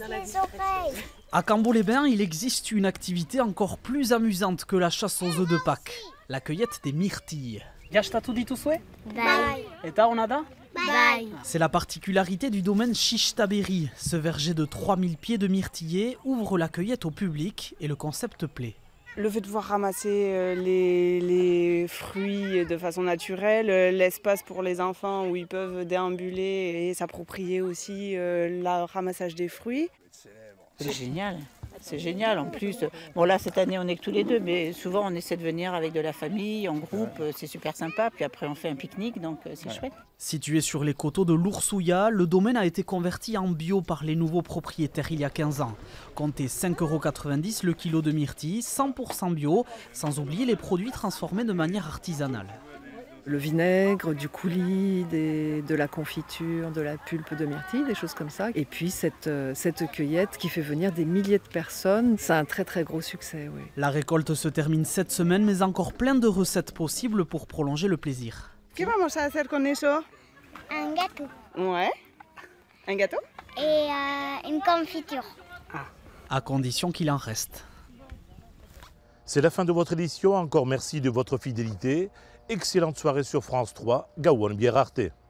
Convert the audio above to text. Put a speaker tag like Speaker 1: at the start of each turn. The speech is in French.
Speaker 1: les oreilles.
Speaker 2: À Cambo-les-Bains, il existe une activité encore plus amusante que la chasse aux œufs de Pâques, la cueillette des myrtilles.
Speaker 1: Bye. Bye.
Speaker 2: C'est la particularité du domaine Chichtabéry. Ce verger de 3000 pieds de myrtillers ouvre la cueillette au public et le concept plaît.
Speaker 3: Le fait de pouvoir ramasser les fruits de façon naturelle, l'espace pour les enfants où ils peuvent déambuler et s'approprier aussi le ramassage des fruits.
Speaker 4: C'est génial. C'est génial en plus. Bon là cette année on est que tous les deux, mais souvent on essaie de venir avec de la famille, en groupe, c'est super sympa. Puis après on fait un pique-nique, donc c'est chouette.
Speaker 2: Situé sur les coteaux de l'Oursouya, le domaine a été converti en bio par les nouveaux propriétaires il y a 15 ans. Comptez 5,90 € le kilo de myrtille, 100% bio, sans oublier les produits transformés de manière artisanale.
Speaker 5: Le vinaigre, du coulis, de la confiture, de la pulpe de myrtille, des choses comme ça. Et puis cette cueillette qui fait venir des milliers de personnes, c'est un très très gros succès. Oui.
Speaker 2: La récolte se termine cette semaine, mais encore plein de recettes possibles pour prolonger le plaisir.
Speaker 3: ¿Qué vamos a hacer con eso?
Speaker 1: Un gâteau.
Speaker 3: Ouais. Un gâteau?
Speaker 1: Et une confiture.
Speaker 2: À condition qu'il en reste.
Speaker 6: C'est la fin de votre édition. Encore merci de votre fidélité. Excellente soirée sur France 3. Gawon Bière Arte.